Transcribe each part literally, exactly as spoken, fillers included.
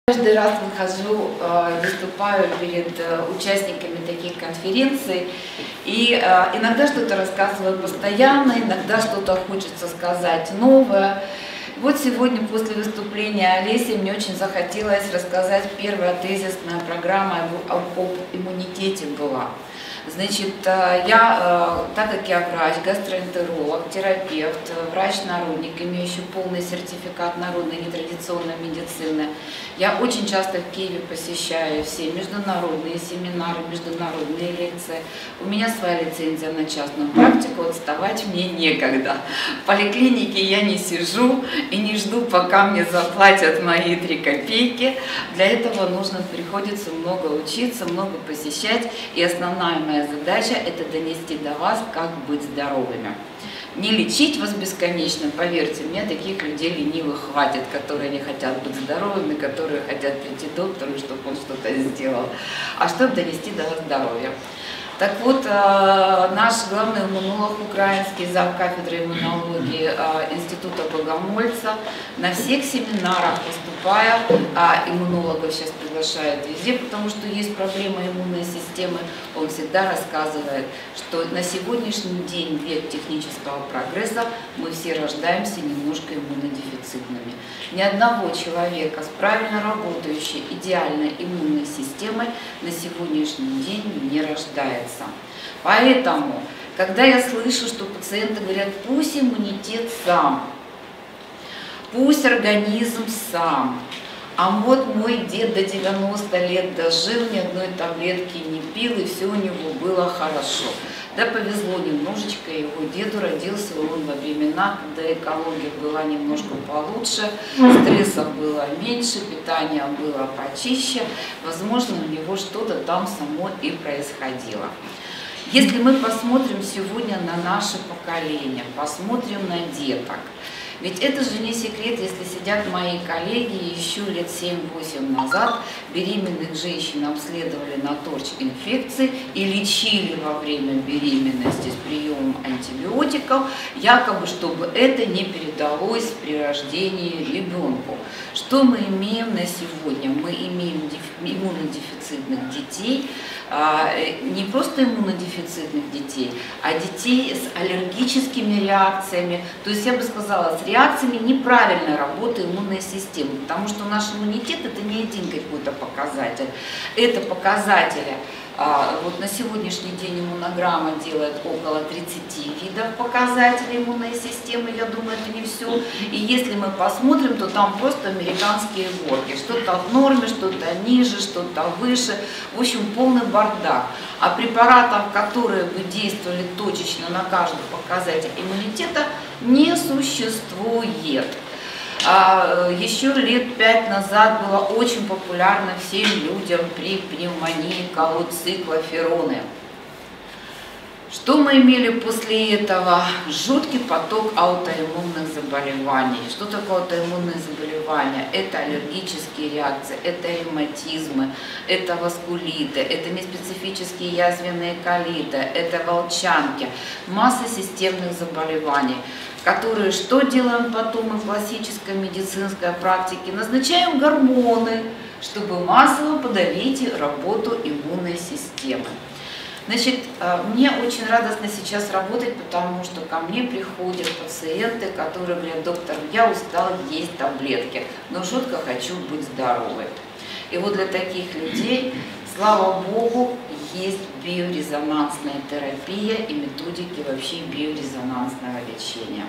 Каждый раз выхожу, выступаю перед участниками таких конференций, и иногда что-то рассказываю постоянно, иногда что-то хочется сказать новое. Вот сегодня после выступления Олеси мне очень захотелось рассказать, первая тезисная программа об иммунитете была. Значит, я, так как я врач, гастроэнтеролог, терапевт, врач-народник, имеющий полный сертификат народной нетрадиционной медицины, я очень часто в Киеве посещаю все международные семинары, международные лекции. У меня своя лицензия на частную практику, отставать мне некогда. В поликлинике я не сижу и не жду, пока мне заплатят мои три копейки. Для этого нужно, приходится много учиться, много посещать, и основная моя задача – это донести до вас, как быть здоровыми. Не лечить вас бесконечно, поверьте мне, таких людей ленивых хватит, которые не хотят быть здоровыми, которые хотят прийти к доктору, чтобы он что-то сделал, а чтобы донести до вас здоровье. Так вот, наш главный иммунолог украинский, зав. Кафедры иммунологии Института Богомольца, на всех семинарах выступая, а иммунологов сейчас приглашают везде, потому что есть проблема иммунной системы, он всегда рассказывает, что на сегодняшний день, век технического прогресса, мы все рождаемся немножко иммунодефицитными. Ни одного человека с правильно работающей, идеальной иммунной системой на сегодняшний день не рождается. Поэтому, когда я слышу, что пациенты говорят, пусть иммунитет сам, пусть организм сам, а вот мой дед до девяноста лет дожил, ни одной таблетки не пил, и все у него было хорошо. Да, повезло немножечко, его деду родился он во времена, когда экология была немножко получше, стресса было меньше, питание было почище, возможно, у него что-то там само и происходило. Если мы посмотрим сегодня на наше поколение, посмотрим на деток, ведь это же не секрет, если сидят мои коллеги, еще лет семь-восемь назад беременных женщин обследовали на торч-инфекции и лечили во время беременности с приемом антибиотиков, якобы, чтобы это не передалось при рождении ребенку. Что мы имеем на сегодня? Мы имеем иммунодефицитных детей, не просто иммунодефицитных детей, а детей с аллергическими реакциями, то есть я бы сказала, с реакциями неправильной работы иммунной системы, потому что наш иммунитет это не один какой-то показатель, это показатели. Вот на сегодняшний день иммунограмма делает около тридцати видов показателей иммунной системы, я думаю, это не все. И если мы посмотрим, то там просто американские горки, что-то в норме, что-то ниже, что-то выше, в общем, полный бардак. А препаратов, которые бы действовали точечно на каждый показатель иммунитета, не существует. А еще лет пять назад было очень популярно всем людям при пневмонии колоть циклофероны. Что мы имели после этого? Жуткий поток аутоиммунных заболеваний. Что такое аутоиммунные заболевания? Это аллергические реакции, это ревматизмы, это васкулиты, это неспецифические язвенные колиты, это волчанки. Масса системных заболеваний, которые что делаем потом мы в классической медицинской практике? Назначаем гормоны, чтобы массово подавить работу иммунной системы. Значит, мне очень радостно сейчас работать, потому что ко мне приходят пациенты, которые говорят, доктор, я устал есть таблетки, но жутко хочу быть здоровой. И вот для таких людей, слава Богу, есть биорезонансная терапия и методики вообще биорезонансного лечения.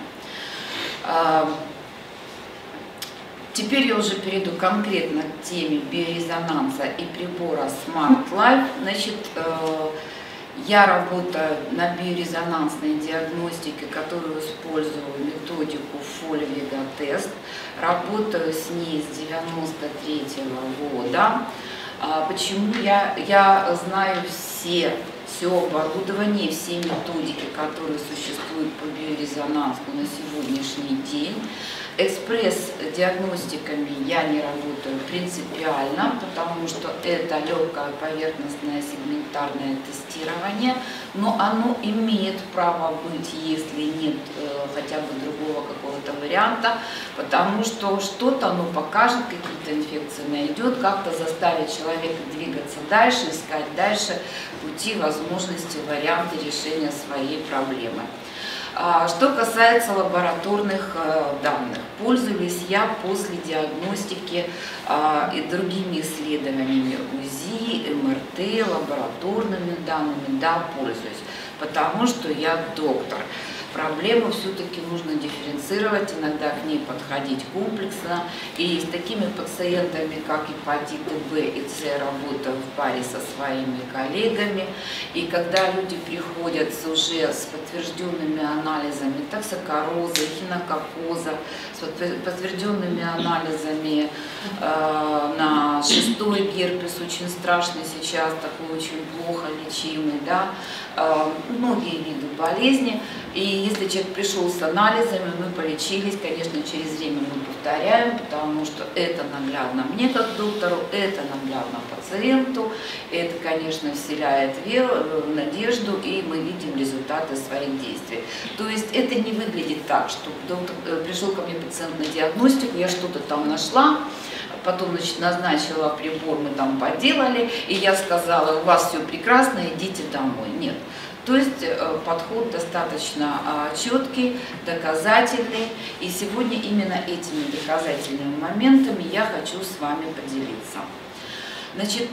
Теперь я уже перейду конкретно к теме биорезонанса и прибора Smart Life. Значит, я работаю на биорезонансной диагностике, которую использую методику Фольвига-тест. Работаю с ней с девяносто третьего года. Почему я, я знаю все, все оборудование, все методики, которые существуют по биорезонансу на сегодняшний день. экспресс-диагностиками я не работаю принципиально, потому что это легкое поверхностное сегментарное тестирование, но оно имеет право быть, если нет э, хотя бы другого какого-то варианта, потому что что-то оно покажет, какие-то инфекции найдет, как-то заставит человека двигаться дальше, искать дальше пути, возможности, варианты решения своей проблемы. Что касается лабораторных данных, пользуюсь я после диагностики и другими исследованиями УЗИ, МРТ, лабораторными данными, да, пользуюсь, потому что я доктор. Проблему все-таки нужно дифференцировать, иногда к ней подходить комплексно. И с такими пациентами, как гепатиты В и С, работаю в паре со своими коллегами. И когда люди приходят уже с подтвержденными анализами токсокороза, хинококоза, с подтвержденными анализами э, на шестой герпес, очень страшный сейчас, такой очень плохо лечимый, да, э, многие виды болезни. И если человек пришел с анализами, мы полечились, конечно, через время мы повторяем, потому что это наглядно мне как доктору, это наглядно пациенту, это, конечно, вселяет веру, надежду, и мы видим результаты своих действий. То есть это не выглядит так, что доктор, пришел ко мне пациент на диагностику, я что-то там нашла, потом, значит, назначила прибор, мы там поделали, и я сказала, у вас все прекрасно, идите домой. Нет. То есть подход достаточно четкий, доказательный, и сегодня именно этими доказательными моментами я хочу с вами поделиться. Значит,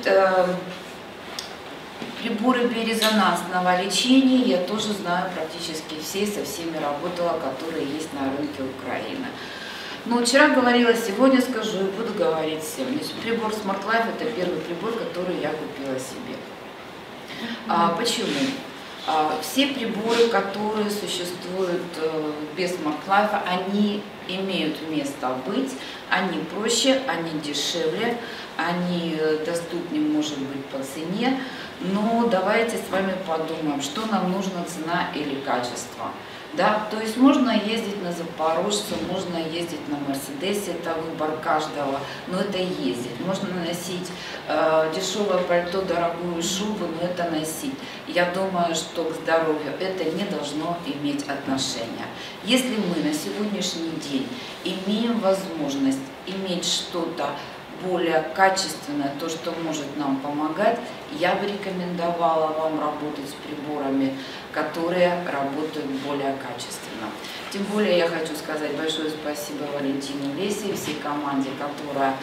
приборы биорезонансного лечения я тоже знаю практически все, со всеми работала, которые есть на рынке Украины. Но вчера говорила, сегодня скажу и буду говорить всем. Значит, прибор Smart Life – это первый прибор, который я купила себе. А, почему? Все приборы, которые существуют без Smart Life, они имеют место быть, они проще, они дешевле, они доступнее, может быть, по цене, но давайте с вами подумаем, что нам нужно, цена или качество. Да, то есть можно ездить на Запорожце, можно ездить на Мерседесе, это выбор каждого, но это ездить. Можно носить э, дешевое пальто, дорогую шубу, но это носить. Я думаю, что к здоровью это не должно иметь отношения. Если мы на сегодняшний день имеем возможность иметь что-то более качественное, то, что может нам помогать, я бы рекомендовала вам работать с приборами, которые работают более качественно. Тем более я хочу сказать большое спасибо Валентину Лесе и всей команде, которая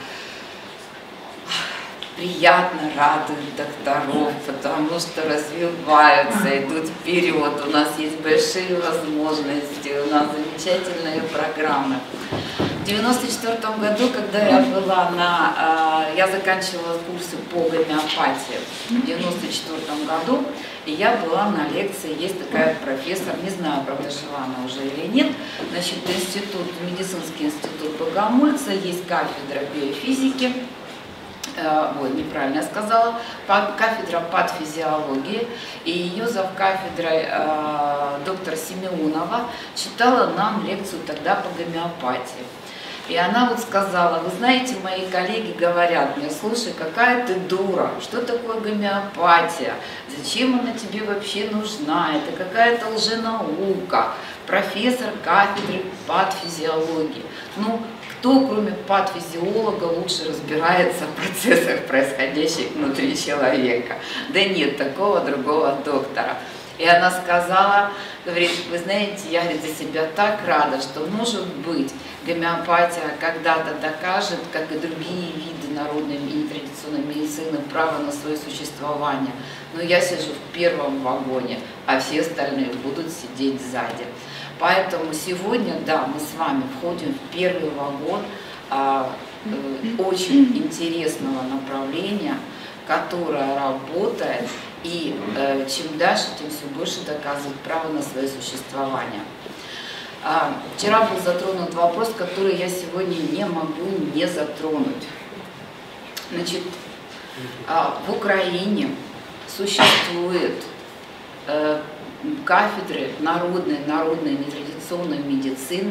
приятно радует докторов, потому что развиваются, идут вперед, у нас есть большие возможности, у нас замечательные программы. В девяносто четвёртом году, когда я была на, я заканчивала курсы по гомеопатии в девяносто четвёртом году, и я была на лекции, есть такая профессор, не знаю, правда, жива она уже или нет, значит, институт, медицинский институт Богомольца, есть кафедра биофизики, ой, неправильно я сказала, кафедра патофизиологии, и ее завкафедрой э, доктор Симеонова читала нам лекцию тогда по гомеопатии. И она вот сказала, вы знаете, мои коллеги говорят мне, слушай, какая ты дура, что такое гомеопатия, зачем она тебе вообще нужна, это какая-то лженаука, профессор кафедры патофизиологии. Ну, кто, кроме патофизиолога, лучше разбирается в процессах, происходящих внутри человека? Да нет такого другого доктора. И она сказала, говорит, вы знаете, я, говорит, за себя так рада, что, может быть, гомеопатия когда-то докажет, как и другие виды народной и нетрадиционной медицины, право на свое существование. Но я сижу в первом вагоне, а все остальные будут сидеть сзади. Поэтому сегодня, да, мы с вами входим в первый вагон а, э, очень интересного направления, которое работает, и э, чем дальше, тем все больше доказывает право на свое существование. А, вчера был затронут вопрос, который я сегодня не могу не затронуть. Значит, а, в Украине существует э, кафедры народной, народной нетрадиционной медицины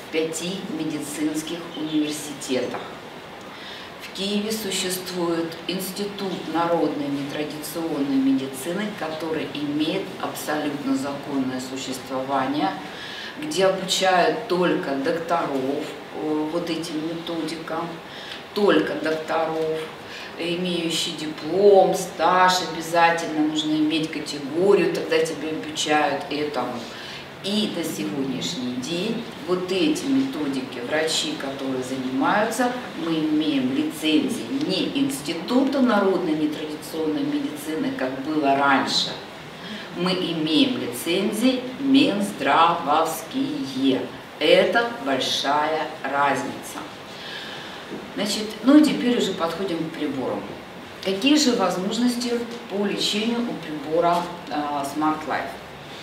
в пяти медицинских университетах. В Киеве существует Институт народной нетрадиционной медицины, который имеет абсолютно законное существование, где обучают только докторов вот этим методикам, только докторов, имеющие диплом, стаж, обязательно нужно иметь категорию, тогда тебя обучают этому. И до сегодняшний день вот эти методики, врачи, которые занимаются, мы имеем лицензии не Института народной нетрадиционной медицины, как было раньше, мы имеем лицензии Минздравовские. Это большая разница. Значит, ну и теперь уже подходим к прибору. Какие же возможности по лечению у прибора э, Smart Life?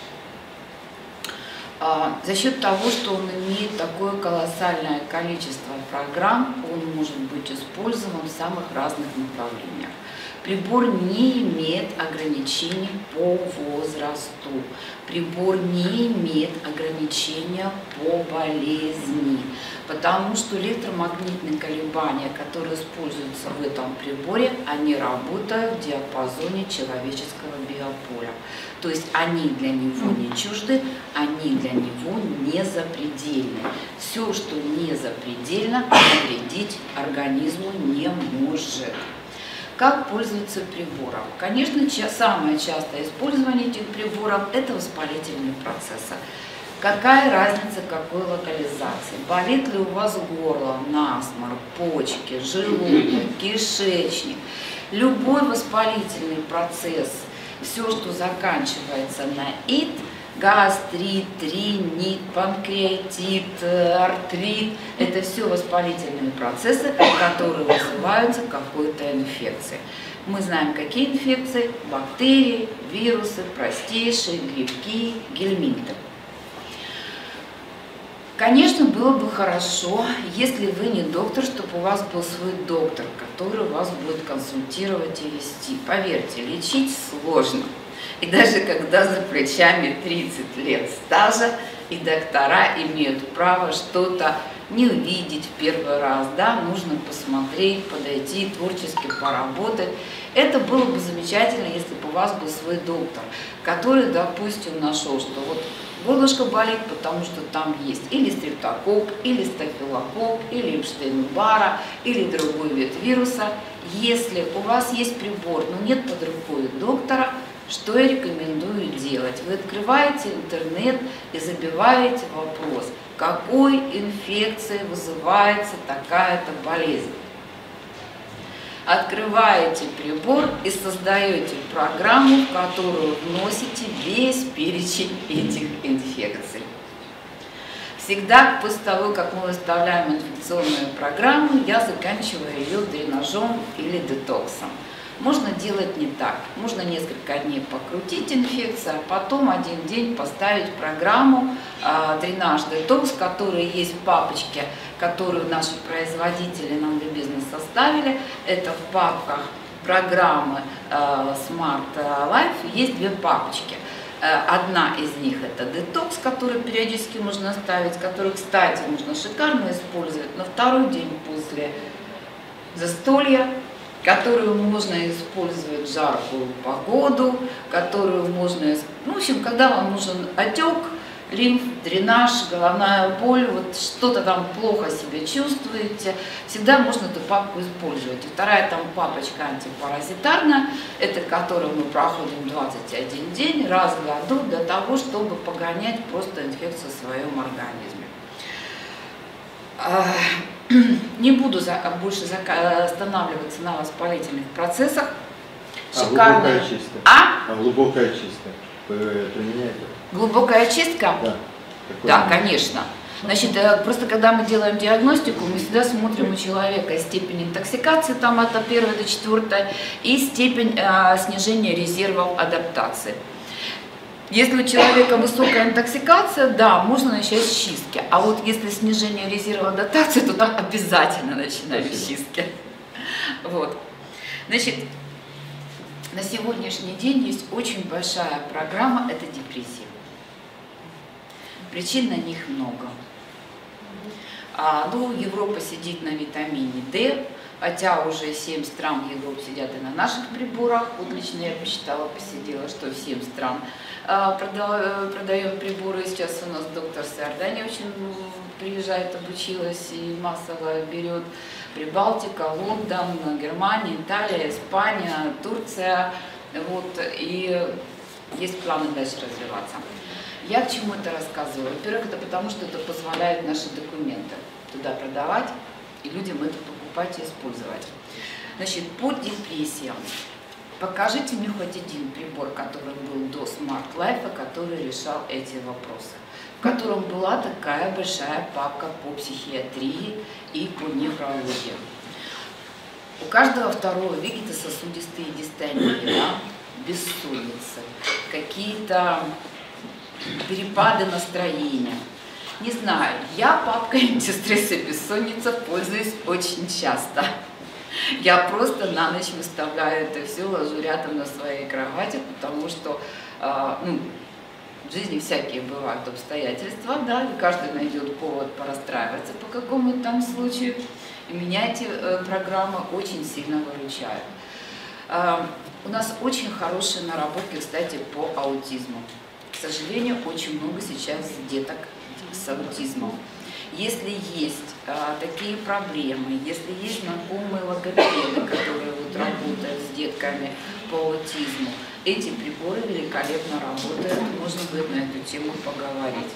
За счет того, что он имеет такое колоссальное количество программ, он может быть использован в самых разных направлениях. Прибор не имеет ограничений по возрасту. Прибор не имеет ограничения по болезни, потому что электромагнитные колебания, которые используются в этом приборе, они работают в диапазоне человеческого биополя. То есть они для него не чужды, они для него не запредельны. Все, что не запредельно, навредить организму не может. Как пользоваться прибором? Конечно, самое частое использование этих приборов – это воспалительные процессы. Какая разница, какой локализации? Болит ли у вас горло, насморк, почки, желудок, кишечник? Любой воспалительный процесс, все, что заканчивается на «ит», гастрит, ринит, панкреатит, артрит – это все воспалительные процессы, которые вызываются какой-то инфекцией. Мы знаем, какие инфекции – бактерии, вирусы, простейшие, грибки, гельминты. Конечно, было бы хорошо, если вы не доктор, чтобы у вас был свой доктор, который вас будет консультировать и вести. Поверьте, лечить сложно. И даже когда за плечами тридцать лет стажа, и доктора имеют право что-то не увидеть в первый раз, да, нужно посмотреть, подойти, творчески поработать. Это было бы замечательно, если бы у вас был свой доктор, который, допустим, нашел, что вот горлышко болит, потому что там есть или стрептококк, или стафилококк, или Эпштейн-Барра, или другой вид вируса. Если у вас есть прибор, но нет под рукой доктора, что я рекомендую делать? Вы открываете интернет и забиваете вопрос, какой инфекцией вызывается такая-то болезнь. Открываете прибор и создаете программу, в которую вносите весь перечень этих инфекций. Всегда после того, как мы выставляем инфекционную программу, я заканчиваю ее дренажом или детоксом. Можно делать не так. Можно несколько дней покрутить инфекцию, а потом один день поставить программу э, дренаж-детокс, которая есть в папочке, которую наши производители нам для бизнеса составили. Это в папках программы э, Smart Life есть две папочки. Э, одна из них это детокс, который периодически можно ставить, который, кстати, можно шикарно использовать на второй день после застолья, которую можно использовать в жаркую погоду, которую можно, ну, в общем, когда вам нужен отек, лимф, дренаж, головная боль, вот что-то там плохо себя чувствуете, всегда можно эту папку использовать. И вторая там папочка антипаразитарная, это которую мы проходим двадцать один день раз в году для того, чтобы погонять просто инфекцию в своем организме. Не буду за, больше за, останавливаться на воспалительных процессах. Шикарная. А глубокая чистка? А? А глубокая чистка применяете? Глубокая чистка? Да. Да, конечно. Значит, просто когда мы делаем диагностику, мы всегда смотрим у человека степень интоксикации, там от первой до четвертой, и степень э, снижения резервов адаптации. Если у человека высокая интоксикация, да, можно начать с чистки. А вот если снижение резерва адаптации, то там обязательно начинаем с чистки. Вот. Значит, на сегодняшний день есть очень большая программа – это депрессия. Причин на них много. А, ну, Европа сидит на витамине D, хотя уже семь стран Европы сидят и на наших приборах. Вот лично я посчитала, посидела, что семь стран а, продаем приборы. Сейчас у нас доктор с Иордании очень приезжает, обучилась и массово берет. Прибалтика, Лондон, Германия, Италия, Испания, Турция. Вот, и есть планы дальше развиваться. Я к чему это рассказываю? Во-первых, это потому, что это позволяет наши документы туда продавать и людям это покупать и использовать. Значит, по депрессиям. Покажите мне хоть один прибор, который был до Smart Life, который решал эти вопросы, в котором была такая большая папка по психиатрии и по неврологии. У каждого второго вегетососудистые дистонии, да, бессонницы, какие-то перепады настроения. Не знаю, я папкой антистресс и бессонница пользуюсь очень часто. Я просто на ночь выставляю это все, ложу рядом на своей кровати, потому что э, ну, в жизни всякие бывают обстоятельства, да, и каждый найдет повод порастраиваться по какому-то там случаю. И меня эти э, программы очень сильно выручают. Э, у нас очень хорошие наработки, кстати, по аутизму. К сожалению, очень много сейчас деток с аутизмом. Если есть а, такие проблемы, если есть знакомые логопеды, которые вот работают с детками по аутизму, эти приборы великолепно работают, можно будет на эту тему поговорить.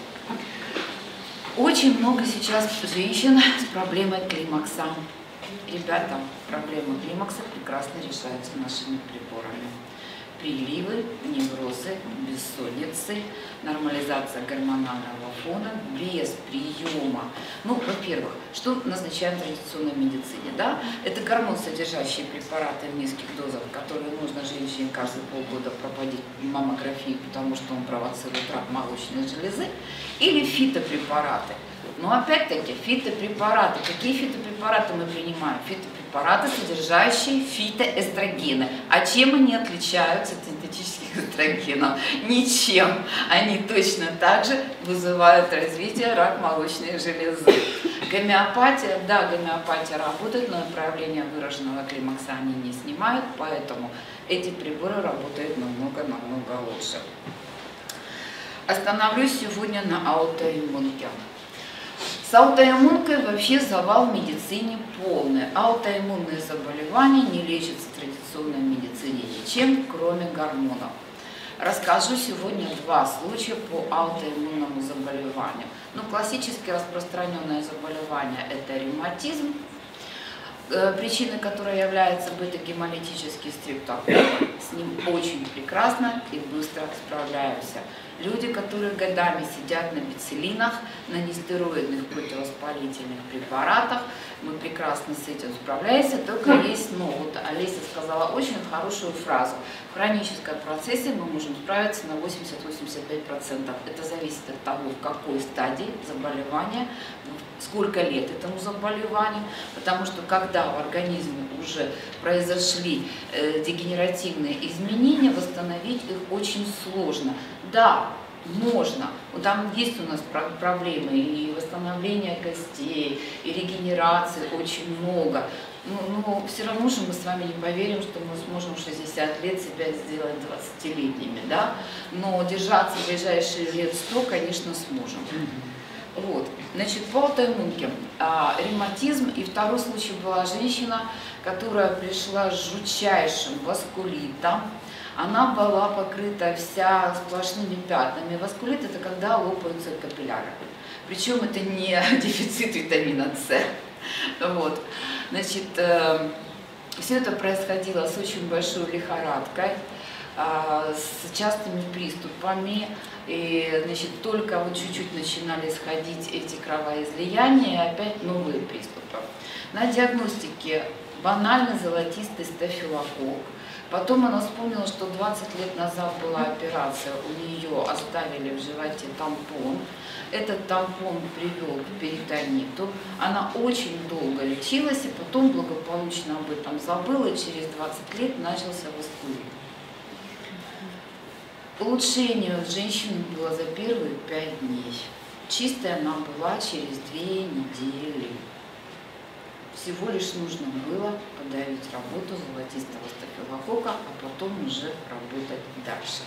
Очень много сейчас женщин с проблемой климакса. Ребята, проблема климакса прекрасно решается нашими приборами. Приливы, неврозы, бессонницы, нормализация гормонального фона без приема. Ну, во-первых, что назначаем в традиционной медицине? Да? Это гормон, содержащие препараты в низких дозах, которые нужно женщине каждые полгода проводить маммографию, потому что он провоцирует рак молочной железы, или фитопрепараты. Но опять-таки, фитопрепараты. Какие фитопрепараты мы принимаем? Фитопрепараты, содержащие фитоэстрогены. А чем они отличаются от синтетических эстрогенов? Ничем. Они точно так же вызывают развитие рака молочной железы. Гомеопатия, да, гомеопатия работает, но проявление выраженного климакса они не снимают, поэтому эти приборы работают намного-намного лучше. Остановлюсь сегодня на аутоиммунке. С аутоиммункой вообще завал в медицине полный. Аутоиммунные заболевания не лечатся в традиционной медицине ничем, кроме гормонов. Расскажу сегодня два случая по аутоиммунному заболеванию. Ну, классически распространенное заболевание – это ревматизм, причиной которой является бета-гемолитический стрептококк. С ним очень прекрасно и быстро справляемся. Люди, которые годами сидят на пиццелинах, на нестероидных противовоспалительных препаратах, мы прекрасно с этим справляемся, только есть но. Вот Олеся сказала очень хорошую фразу. В хроническом процессе мы можем справиться на восемьдесят-восемьдесят пять процентов. Это зависит от того, в какой стадии заболевания, сколько лет этому заболеванию, потому что когда в организме уже произошли э, дегенеративные изменения, восстановить их очень сложно. Да, можно. Вот там есть у нас проблемы и восстановления костей, и регенерации очень много. Но, но все равно же мы с вами не поверим, что мы сможем в шестьдесят лет себя сделать двадцатилетними, да? Но держаться в ближайшие лет сто, конечно, сможем. Вот, значит, по аутоиммунке, а, ревматизм, и второй случай была женщина, которая пришла с жутчайшим васкулитом. Она была покрыта вся сплошными пятнами. Васкулит – это когда лопаются капилляры. Причем это не дефицит витамина С. Вот. Значит, э, все это происходило с очень большой лихорадкой, э, с частыми приступами. И, значит, только вот чуть-чуть начинали сходить эти кровоизлияния, и опять новые приступы. На диагностике банальный золотистый стафилококк. Потом она вспомнила, что двадцать лет назад была операция, у нее оставили в животе тампон. Этот тампон привел к перитониту. Она очень долго лечилась и потом благополучно об этом забыла, и через двадцать лет начался васкулит. Улучшение у женщины было за первые пять дней. чистая она была через две недели. Всего лишь нужно было подавить работу золотистого стафилококка, а потом уже работать дальше.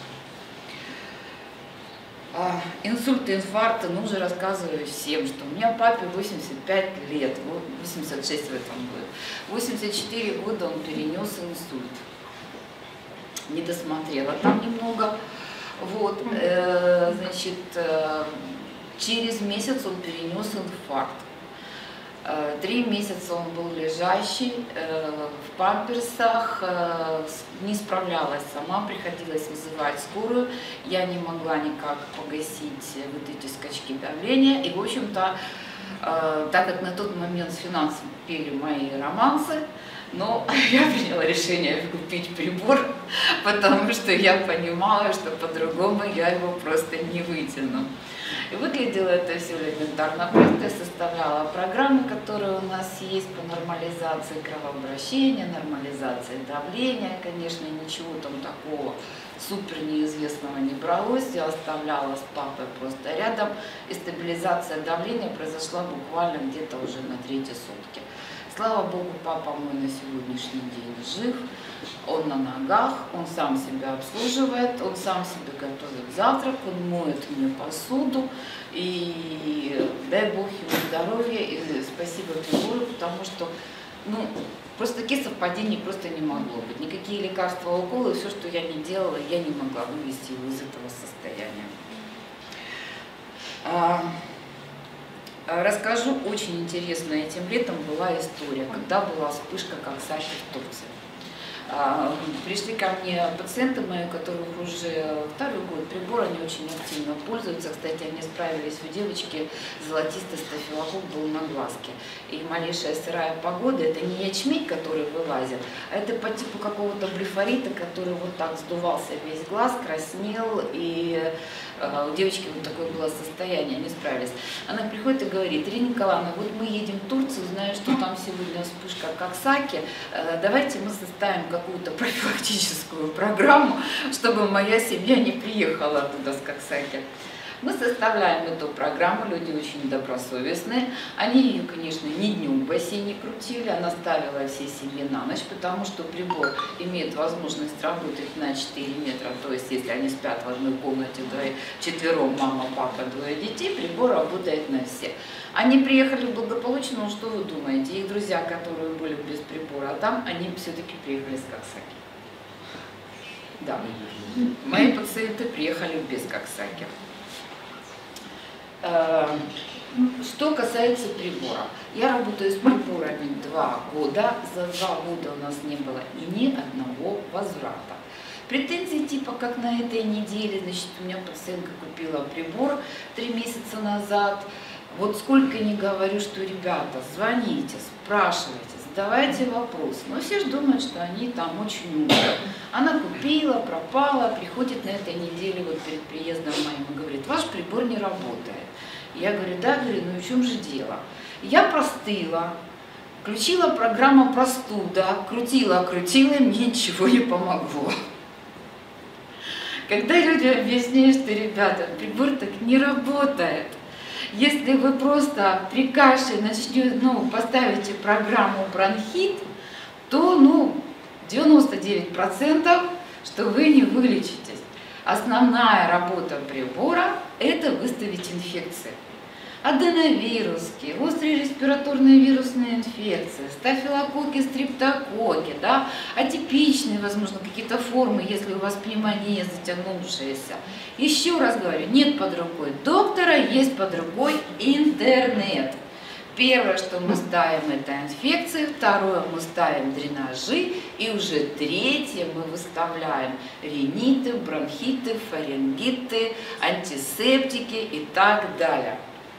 А, инсульты, инфаркты, ну уже рассказываю всем, что у меня папе восемьдесят пять лет, восемьдесят шесть в этом году. восемьдесят четыре года он перенес инсульт. Не досмотрела там немного. Вот, э, значит, э, через месяц он перенес инфаркт. Три месяца он был лежащий в памперсах, не справлялась сама, приходилось вызывать скорую. Я не могла никак погасить вот эти скачки давления. И, в общем-то, так как на тот момент с финансами пели мои романсы, но я приняла решение купить прибор, потому что я понимала, что по-другому я его просто не вытяну. И выглядело это все элементарно просто. Я составляла программы, которые у нас есть по нормализации кровообращения, нормализации давления. Конечно, ничего там такого супер неизвестного не бралось. Я оставляла с папой просто рядом. И стабилизация давления произошла буквально где-то уже на третьи сутки. Слава Богу, папа мой на сегодняшний день жив. Он на ногах, он сам себя обслуживает, он сам себе готовит завтрак, он моет мне посуду. И дай Бог ему здоровья, и спасибо прибору, потому что, ну, просто таких совпадений просто не могло быть. Никакие лекарства, уколы, все, что я не делала, я не могла вывести его из этого состояния. Расскажу, очень интересная этим летом была история, когда была вспышка коксахи в Турции. Пришли ко мне пациенты мои, у которых уже второй год прибор, они очень активно пользуются. Кстати, они справились, у девочки золотистый стафилококк был на глазке. И малейшая сырая погода, это не ячмень, который вылазит, а это по типу какого-то блефорита, который вот так сдувался весь глаз, краснел, и у девочки вот такое было состояние, они справились. Она приходит и говорит: Ирина Николаевна, вот мы едем в Турцию, знаю, что там сегодня вспышка коксахи, давайте мы составим какую-то профилактическую программу, чтобы моя семья не приехала туда с коксахи. Мы составляем эту программу, люди очень добросовестные. Они ее, конечно, ни днем в бассейне крутили, она ставила всей семье на ночь, потому что прибор имеет возможность работать на четыре метра, то есть если они спят в одной комнате, четвером, мама, папа, двое детей, прибор работает на всех. Они приехали благополучно, ну что вы думаете, их друзья, которые были без прибора, а там они все-таки приехали с коксахи. Да, мои пациенты приехали без коксахи. Что касается прибора, я работаю с приборами два года, за два года у нас не было ни одного возврата. Претензии типа как на этой неделе, значит, у меня пациентка купила прибор три месяца назад. Вот сколько не говорю, что ребята, звоните, спрашивайте, задавайте вопросы. Но все же думают, что они там очень умные. Она купила, пропала, приходит на этой неделе вот перед приездом моим и говорит: ваш прибор не работает. Я говорю: да, говорю, ну в чем же дело? Я простыла, включила программу простуда, крутила, крутила, мне ничего не помогло. Когда люди объясняют, что, ребята, прибор так не работает, если вы просто при каше начнете, ну, поставите программу бронхит, то, ну, девяносто девять процентов, что вы не вылечитесь. Основная работа прибора – это выставить инфекции. Аденовируски, острые респираторные вирусные инфекции, стафилококки, стрептококки, да, атипичные, возможно, какие-то формы, если у вас пневмония затянувшаяся. Еще раз говорю, нет под рукой доктора, есть под рукой интернет. Первое, что мы ставим, это инфекции, второе, мы ставим дренажи, и уже третье мы выставляем риниты, бронхиты, фарингиты, антисептики и так далее.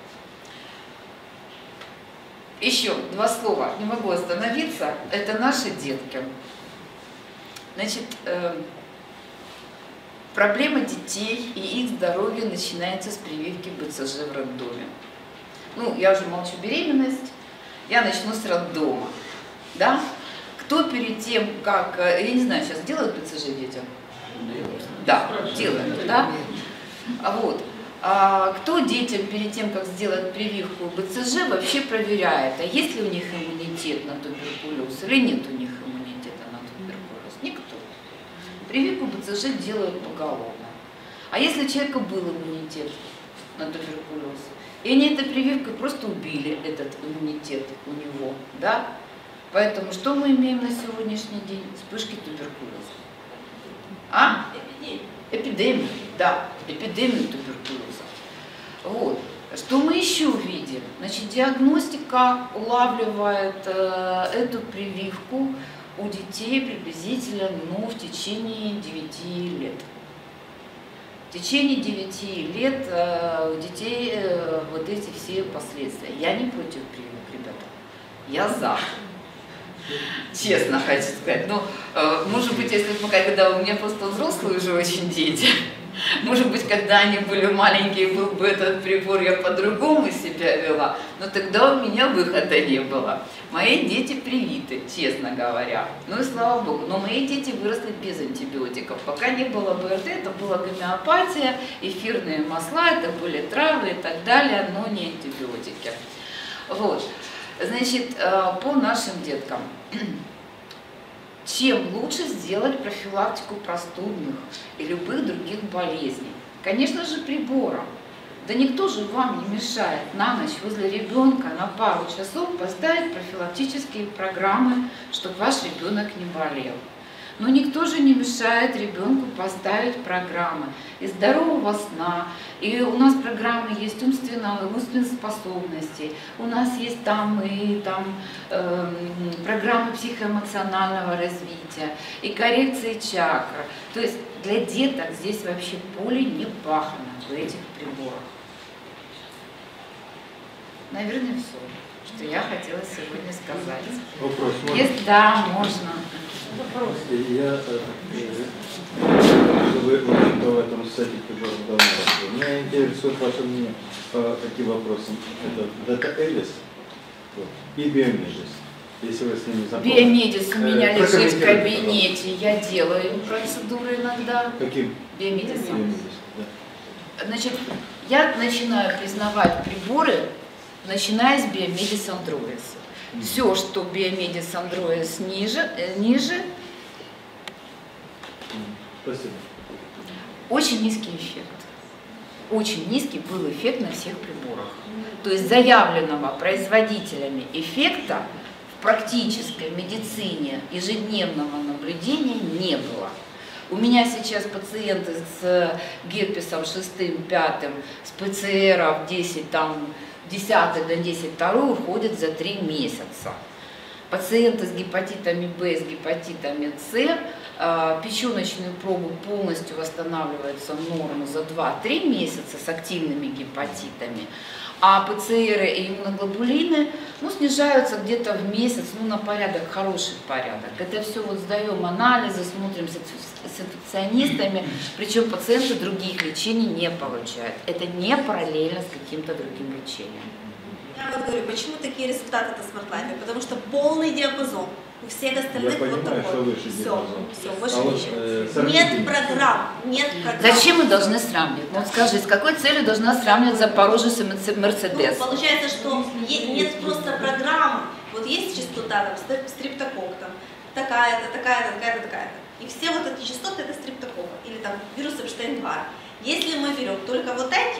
Еще два слова, не могу остановиться, это наши детки. Значит, э, проблема детей и их здоровья начинается с прививки бэ цэ жэ в роддоме. Ну, я уже молчу беременность, я начну с роддома, да? Кто перед тем, как, я не знаю, сейчас делают бэ цэ жэ детям? Да, делают, да? А вот. Кто детям перед тем, как сделать прививку бэ цэ жэ, вообще проверяет, а есть ли у них иммунитет на туберкулез или нет у них иммунитета на туберкулез? Никто. Прививку бэ цэ жэ делают поголовно. А если у человека был иммунитет на туберкулез, и они этой прививкой просто убили этот иммунитет у него, да? Поэтому что мы имеем на сегодняшний день? Вспышки туберкулеза. А? Эпидемию, да, эпидемию туберкулеза. Вот. Что мы еще видим? Значит, диагностика улавливает э, эту прививку у детей приблизительно, ну, в течение девяти лет. В течение девяти лет э, у детей э, вот эти все последствия. Я не против прививок, ребята. Я за. Честно хочу сказать. Ну, э, может быть, если бы когда у меня просто взрослые уже очень дети, может быть, когда они были маленькие, был бы этот прибор, я по-другому себя вела, но тогда у меня выхода не было. Мои дети привиты, честно говоря. Ну и слава богу. Но мои дети выросли без антибиотиков. Пока не было бэ эр тэ, это была гомеопатия, эфирные масла, это были травы и так далее, но не антибиотики. Вот. Значит, по нашим деткам. Чем лучше сделать профилактику простудных и любых других болезней? Конечно же, прибором. Да никто же вам не мешает на ночь возле ребенка на пару часов поставить профилактические программы, чтобы ваш ребенок не болел. Но никто же не мешает ребенку поставить программы и здорового сна. И у нас программы есть умственные, умственные способности, у нас есть там и там э, программы психоэмоционального развития, и коррекции чакр. То есть для деток здесь вообще поле не пахано в этих приборах. Наверное, все, что я хотела сегодня сказать. Вопрос можно? Если да, можно. Вопрос. Я, вы в этом сайте приборов давно работали. Меня интересует ваше мнение по таким вопросам. Это Data Alice и Биомедис. Если вы с ними знакомы. Биомедис у меня э, лежит в кабинете, я делаю процедуры иногда. Каким? Биомедисом. Биомедис, да. Значит, я начинаю признавать приборы, начиная с Биомедис Android. Все, что Биомедис Android ниже, э, ниже, Спасибо. очень низкий эффект. Очень низкий был эффект на всех приборах. То есть заявленного производителями эффекта в практической медицине ежедневного наблюдения не было. У меня сейчас пациенты с герпесом шестым, пятым, с пэ цэ эром десять, там, десятый до десять второй уходят за три месяца. Пациенты с гепатитами Б, с гепатитами С, печеночную пробу полностью восстанавливается норму за два-три месяца с активными гепатитами, а пэ цэ эры и иммуноглобулины ну, снижаются где-то в месяц, ну на порядок, хороший порядок. Это все вот сдаем анализы, смотрим с инфекционистами, причем пациенты других лечений не получают. Это не параллельно с каким-то другим лечением. Я вот говорю, почему такие результаты на смарт-лайфе? Потому что полный диапазон. У всех остальных Я понимаю, вот такой. что выше все, диапазон. все, больше А вот, ничего. э, Нет программ, нет программ. Зачем мы должны сравнивать? Вот скажи, с какой целью должна сравнивать Запорожье с Мерседес? Ну, получается, что нет просто программы. Вот есть частота, там, стрептокок, там, такая-то, такая-то, такая-то, такая-то. И все вот эти частоты это стрептокок. Или там вирус Эпштейн-Бар. Если мы берем только вот эти,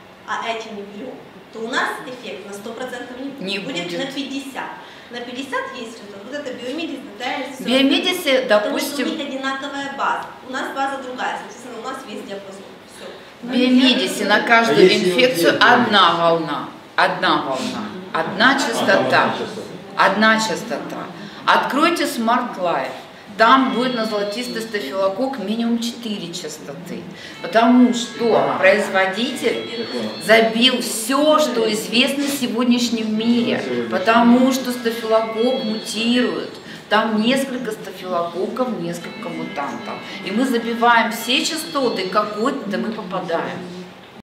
а эти не берем, то у нас эффект на сто процентов не, не будет, будет, на пятьдесят. На пятьдесят есть результат. Вот это биомедис, деталис. Биомедисы, допустим... Потому что у них одинаковая база. У нас база другая, соответственно, у нас весь диапазон. Все. В биомедисе на каждую а инфекцию одна волна. Одна волна. Одна частота. Одна частота. Откройте Smart Life. Там будет на золотистый стафилококк минимум четыре частоты. Потому что производитель забил все, что известно в сегодняшнем мире. Потому что стафилококк мутирует. Там несколько стафилококков, несколько мутантов. И мы забиваем все частоты, какой-то мы попадаем.